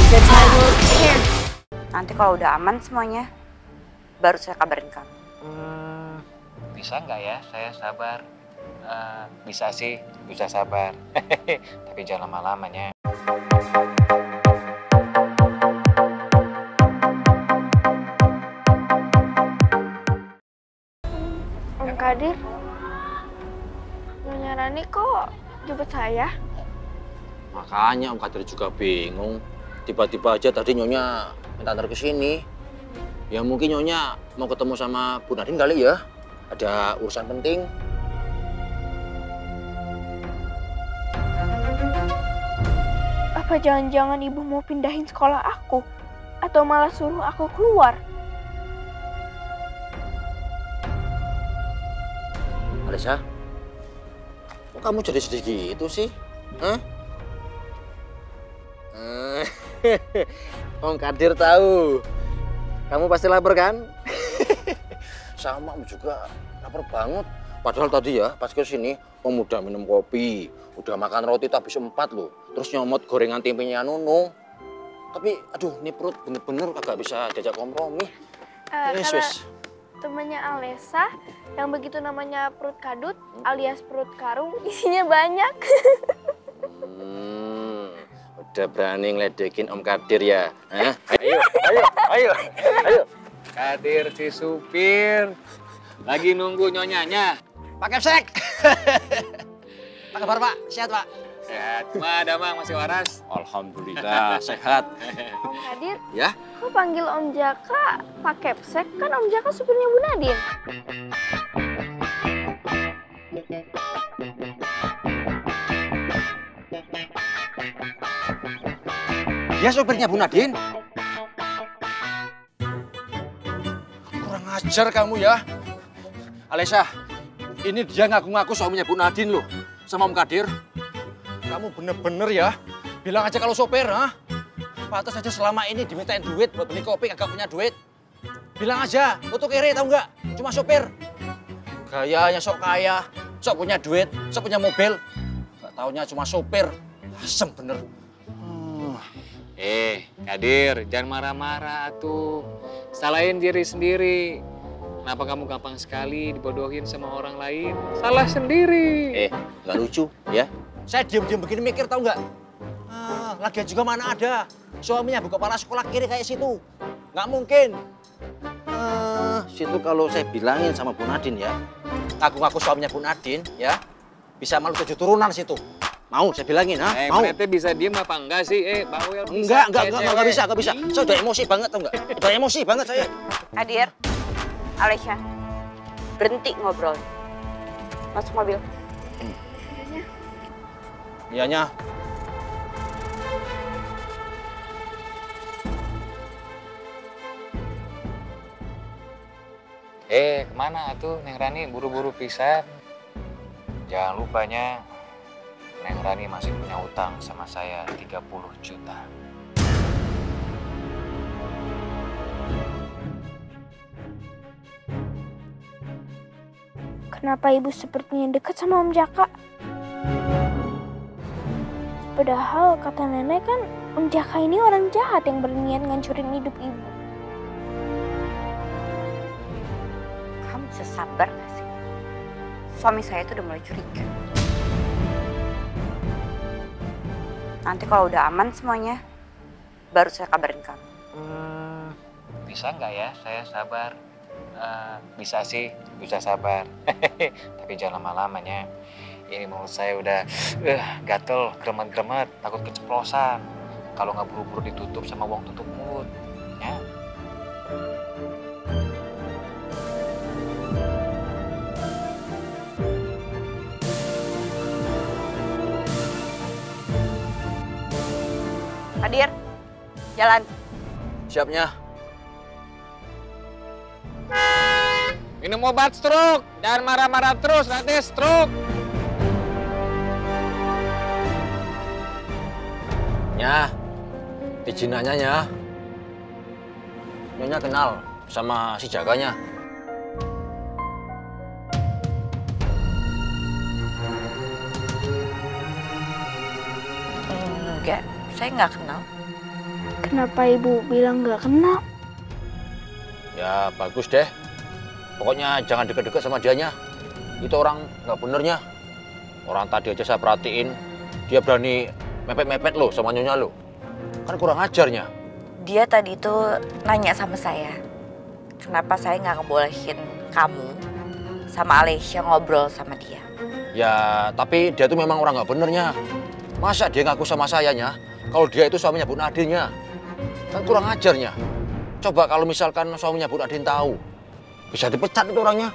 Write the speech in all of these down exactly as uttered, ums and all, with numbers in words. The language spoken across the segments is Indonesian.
Nanti kalau udah aman semuanya, baru saya kabarin kamu. Hmm, bisa nggak ya saya sabar? Uh, bisa sih, bisa sabar. Tapi jangan lama-lamanya. Om Kadir, Nyonya Rani kok jemput saya? Makanya Om Kadir juga bingung. Tiba-tiba aja tadi Nyonya minta antar ke sini. Ya mungkin Nyonya mau ketemu sama Bu Nadine kali ya. Ada urusan penting. Apa jangan-jangan ibu mau pindahin sekolah aku? Atau malah suruh aku keluar? Alisa, kok kamu jadi sedih gitu sih? Hah? Om Kadir tahu. Kamu pasti lapar kan? Sama Om juga lapar banget. Padahal tadi ya pas ke sini Om udah minum kopi, udah makan roti tapi sempat loh. Terus nyomot gorengan tempenya Nunung. Tapi aduh ini perut bener-bener kagak bisa diajak kompromi. Uh, yes, kalau yes. Temannya Alesa yang begitu namanya perut kadut alias perut karung isinya banyak. Hmm, udah berani ngeledekin Om Kadir ya? Hah? Ayo, ayo, ayo, ayo. Kadir si supir lagi nunggu nyonyanya. Pak Kepsek. Apa kabar Pak? Sehat Pak? Sehat. Ma, ada Mang, masih waras? Alhamdulillah sehat. Om Kadir, Ya? kok panggil Om Jaka Pak Kepsek? Kan Om Jaka supirnya Bu Nadine. Dia supirnya Bu Nadine. Kurang ajar kamu ya. Alisa, ini dia ngaku-ngaku suaminya Bu Nadine loh, sama Om Kadir. Kamu bener-bener ya, bilang aja kalau sopir, ha? Pantas aja selama ini dimintain duit buat beli kopi, kagak punya duit. Bilang aja, lu tuh kere tau nggak? Cuma sopir. Gayanya sok kaya, sok punya duit, sok punya mobil. Gak taunya cuma sopir. Asem bener. Hmm. Eh, Kadir, jangan marah-marah tuh. Salahin diri sendiri. Kenapa kamu gampang sekali dibodohin sama orang lain? Salah sendiri. Eh, nggak lucu ya? Saya diam-diam begini mikir tau nggak? Ah, lagian juga mana ada suaminya buka kepala sekolah kiri kayak situ. Nggak mungkin. Ah, situ kalau saya bilangin sama Bu Nadine ya, ngaku-ngaku suaminya Bu Nadine ya, bisa malu tujuh turunan situ. Mau saya bilangin, ha? Eh, mau? Menete bisa diem apa enggak sih? Eh, bawel bisa. Enggak, enggak, enggak, enggak bisa, enggak bisa. Saya udah emosi banget tau nggak? Udah emosi banget saya. Kadir, Alesya, berhenti ngobrol. Masuk mobil. Iyanya. Eh, kemana tuh Neng Rani buru-buru pisan? Jangan lupanya Neng Rani masih punya utang sama saya tiga puluh juta. Kenapa ibu sepertinya dekat sama Om Jaka? Padahal kata nenek kan Om Jaka ini orang jahat yang berniat ngancurin hidup ibu. Kamu bisa sabar gak sih? Suami saya itu udah mulai curiga. Nanti kalau udah aman semuanya, baru saya kabarin kamu. Hmm, bisa nggak ya saya sabar? Uh, bisa sih, bisa sabar. Tapi jangan lama-lamanya. Ini menurut saya udah uh, gatel, gremet-gremet, takut keceplosan. Kalau nggak buru-buru ditutup sama uang tutup mulut. Ya. Kadir, jalan. Siapnya. Minum obat stroke, jangan marah-marah terus, nanti stroke. Ya, dijinanya ya. Nyonya kenal sama si jaganya. Enggak, saya nggak kenal. Kenapa ibu bilang nggak kenal? Ya bagus deh. Pokoknya jangan deket-deket sama dianya. Itu orang nggak benernya. Orang tadi aja saya perhatiin, dia berani mepet-mepet lo sama nyonya lo. Kan kurang ajarnya. Dia tadi itu nanya sama saya, kenapa saya nggak ngebolehin kamu sama Alesya ngobrol sama dia. Ya, tapi dia itu memang orang nggak benernya. Masa dia ngaku sama sayanya, kalau dia itu suaminya Bu Nadine-nya? Kan kurang ajarnya. Coba kalau misalkan suaminya Bu Nadine tahu, bisa dipecat itu orangnya.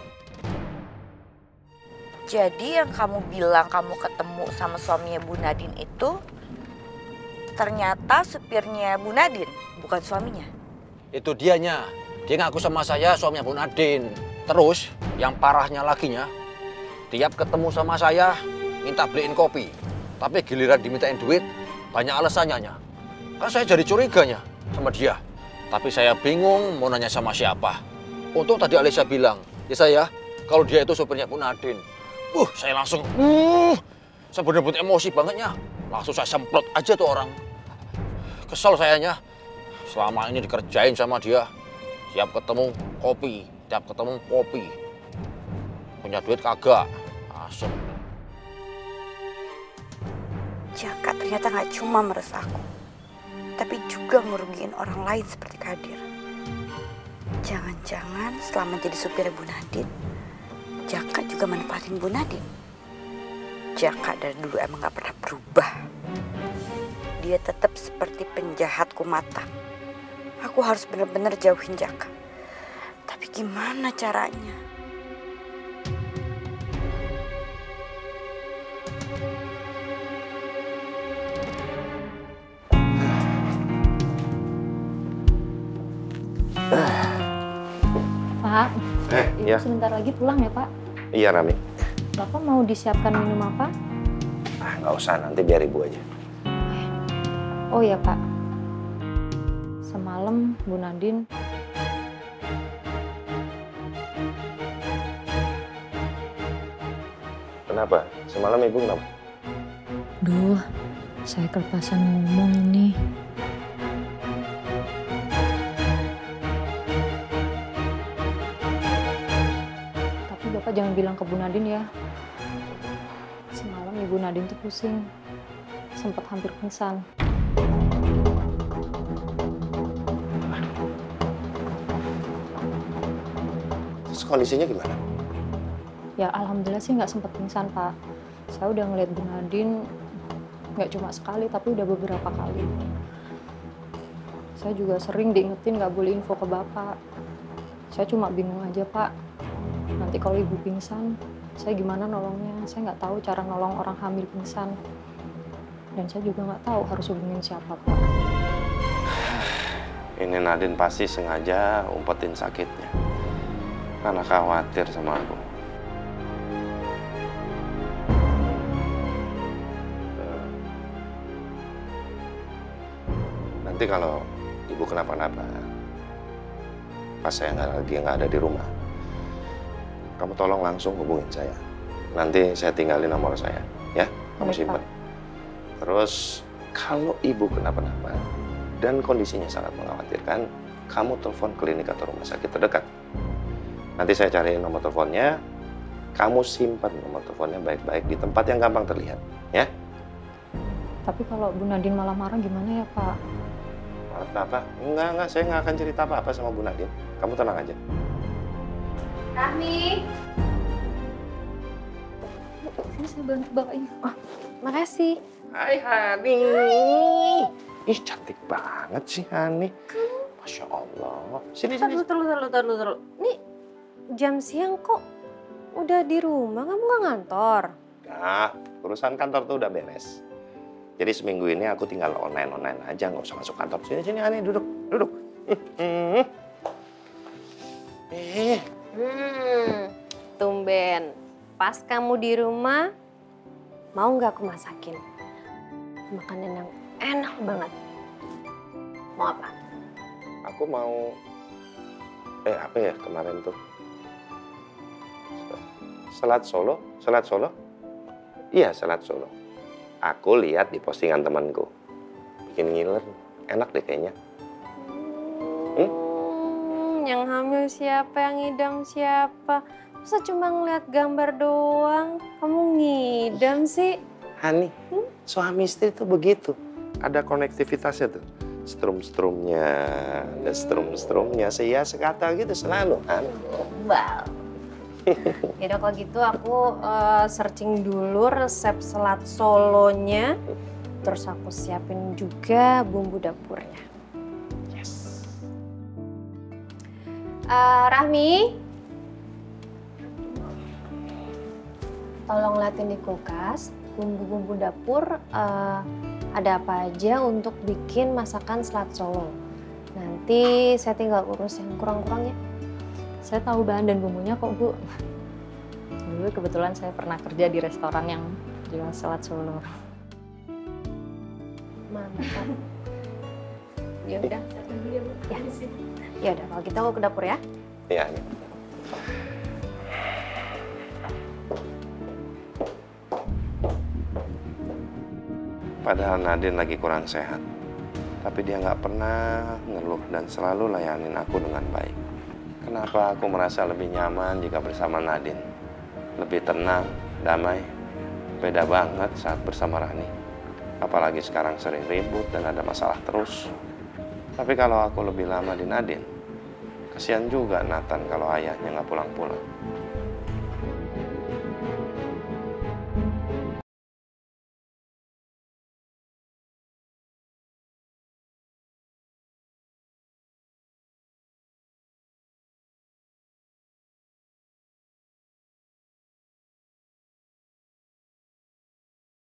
Jadi yang kamu bilang kamu ketemu sama suaminya Bu Nadine itu ternyata supirnya Bu Nadine, bukan suaminya? Itu dianya. Dia ngaku sama saya suaminya Bu Nadine. Terus yang parahnya laginya, tiap ketemu sama saya minta beliin kopi. Tapi giliran dimintain duit, banyak alasannya. Kan saya jadi curiganya sama dia. Tapi saya bingung mau nanya sama siapa. Untung tadi Alesya bilang, ya saya, kalau dia itu supirnya Bu Nadine. Uh, saya langsung, uh, saya bener-bener emosi bangetnya. Langsung saya semprot aja tuh orang. Kesel sayanya, selama ini dikerjain sama dia. Tiap ketemu kopi, tiap ketemu kopi. Punya duit kagak, asem. Jaka ternyata nggak cuma meres aku, tapi juga ngerugiin orang lain seperti Kadir. Jangan-jangan selama jadi supir Bu Nadine, Jaka juga manfaatin Bu Nadine. Jaka dari dulu emang nggak pernah berubah. Dia tetap seperti penjahat kumatan. Aku harus benar-benar jauhin Jaka. Tapi gimana caranya? Pak, Eh, Ibu iya. sebentar lagi pulang ya, Pak? Iya, Rami. Bapak mau disiapkan minum apa? Ah, nggak usah, nanti biar ibu aja. Oh ya, Pak. Semalam Bu Nadine Kenapa? Semalam ibu kenapa? Duh, saya kelepasan ngomong ini. Tapi Bapak jangan bilang ke Bu Nadine ya. Semalam Ibu Nadine tuh pusing. Sempat hampir pingsan. Terus kondisinya gimana? Ya alhamdulillah sih nggak sempat pingsan, Pak. Saya udah ngeliat Bu Nadine nggak cuma sekali, tapi udah beberapa kali. Saya juga sering diingetin nggak boleh info ke Bapak. Saya cuma bingung aja, Pak. Nanti kalau Ibu pingsan, saya gimana nolongnya? Saya nggak tahu cara nolong orang hamil pingsan. Dan saya juga nggak tahu harus hubungin siapa, Pak. Ini Nadine pasti sengaja umpetin sakitnya. Karena khawatir sama aku. Nanti kalau ibu kenapa-napa, pas saya nggak lagi nggak ada di rumah, kamu tolong langsung hubungin saya. Nanti saya tinggalin nomor saya, ya, kamu Baik, simpan. Pak. Terus kalau ibu kenapa-napa dan kondisinya sangat mengkhawatirkan, kamu telepon klinik atau rumah sakit terdekat. Nanti saya cariin nomor teleponnya, kamu simpan nomor teleponnya baik-baik di tempat yang gampang terlihat, ya. Tapi kalau Bu Nadine malah marah gimana ya, Pak? Apa? Enggak, enggak. Saya nggak akan cerita apa-apa sama Bu Nadine. Kamu tenang aja. Rami. Sini saya bantu bawain. Oh, makasih. Hai Hani. Ih, cantik banget sih Hani. Masya Allah. Sini, sini. Terus, terus, terus, terus, terus. Nih, jam siang kok udah di rumah? Kamu nggak ngantor? Nah, urusan kantor tuh udah beres. Jadi seminggu ini aku tinggal online-online aja, nggak usah masuk kantor. Sini, sini Hani, duduk, duduk. Hmm. Eh, Hmm, tumben. Pas kamu di rumah, mau nggak aku masakin? Makanan yang enak banget. Mau apa? aku mau... Eh, apa ya kemarin tuh? Selat Solo? Selat Solo? Iya, Selat Solo. Aku lihat di postingan temanku. Bikin ngiler. Enak deh kayaknya. Hmm, yang hamil siapa, yang ngidam siapa? Masa cuma ngeliat gambar doang, kamu ngidam sih? Hani, hmm? Suami istri tuh begitu. Ada konektivitasnya tuh. Strum-strumnya, ada strum-strumnya. Seya sekata gitu selalu. Hani. Wow. Yaudah kalau gitu aku uh, searching dulu resep selat solonya. Terus aku siapin juga bumbu dapurnya. Yes. Uh, Rahmi. Tolong liatin di kulkas, bumbu-bumbu dapur uh, ada apa aja untuk bikin masakan selat solo. Nanti saya tinggal urus yang kurang-kurang ya. Saya tahu bahan dan bumbunya kok, Bu. Dulu kebetulan saya pernah kerja di restoran yang jual selat solo. Mantap. Ya udah, saya tunggu ya, Bu. Ya. Ya udah, kalau gitu aku ke dapur ya. Iya. Padahal Nadine lagi kurang sehat, tapi dia nggak pernah ngeluh dan selalu layanin aku dengan baik. Kenapa aku merasa lebih nyaman jika bersama Nadine? Lebih tenang, damai, beda banget saat bersama Rani. Apalagi sekarang sering ribut dan ada masalah terus. Tapi kalau aku lebih lama di Nadine, kasihan juga Nathan kalau ayahnya nggak pulang-pulang.